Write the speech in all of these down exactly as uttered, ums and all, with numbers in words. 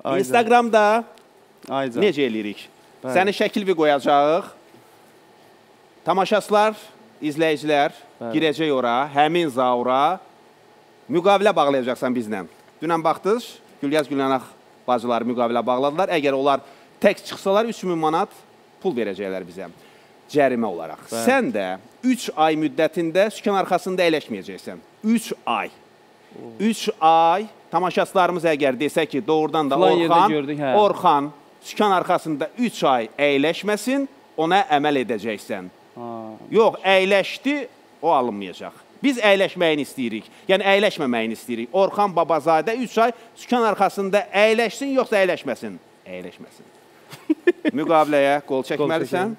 Instagramda Aycan. necə eləyirik? Səni şəkil bir qoyacaq. Tamaşaçılar, izləyicilər Bəli. girəcək ora, həmin zaura müqavilə bağlayacaqsan bizlə. Dünən baxdınız, Gülyaz Gülyanaq bacıları müqavilə bağladılar. Əgər onlar tək çıxsalar üç min manat pul verəcəklər bizə. Cərimə olaraq. Bəli. Sən də üç ay müddətində sükan arxasında əyləşməyəcəksən. üç ay. üç ay tamaşaçılarımız əgər desə ki, doğrudan da Falan Orxan, gördük, hə. Orxan sükan arxasında üç ay əyləşməsin, ona əməl edəcəksən. Ha. Yox, əyləşdi, o alınmayacaq. Biz əyləşməyini istəyirik. Yəni, əyləşməməyini istəyirik. Orxan Babazadə üç ay sükan arxasında əyləşsin, yoxsa əyləşməsin? Əyləşməsin. Müqaviləyə qol çəkməlisən.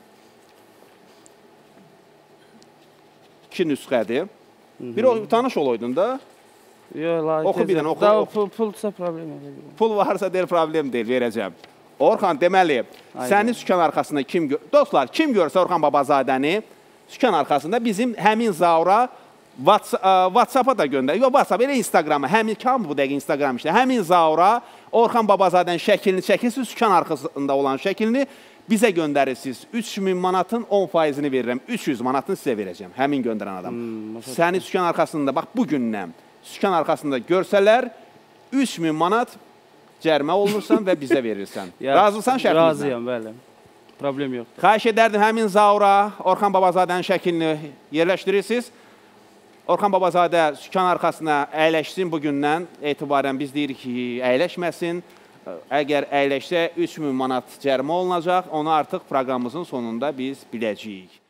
İki nüsxədir. Bir o tanış olaydın da. Yox, oxu bir dənə, oxu. Pul, pulsa problem yox. Pul varsa deyil, problem deyil, verəcəm. Orxan, deməli, Aynen. səni sükan arxasında kim gör... Dostlar, kim görsə Orxan Babazadəni sükan arxasında bizim həmin zaura WhatsApp-a da göndər. Yox, WhatsApp, elə Instagram-a, həmin, kam bu dəqiq Instagram işlə. Həmin zaura Orxan Babazadənin şəklini çəkirsiniz, sükan arxasında olan şəklini bizə göndərirsiniz. üç min manatın on faizini verirəm, üç yüz manatını sizə verəcəm, həmin göndərən adam. Hmm, səni sükan arxasında, bax, bu gündən sükan arxasında görsələr, üç min manat cərimə olunursan və bizə verirsən. Razısan şəklinizlə? Razıyam, bəli. Problem yoxdur. Xahiş edərdim, həmin zaura Orxan Babazadənin şəklini yerləşdirirsiniz. Orxan Babazadə sükan arxasına əyləşsin bu gündən etibarən biz deyirik ki, əyləşməsin. Əgər əyləşsə üç min manat cərimə olunacaq, onu artıq proqramımızın sonunda biz biləcəyik.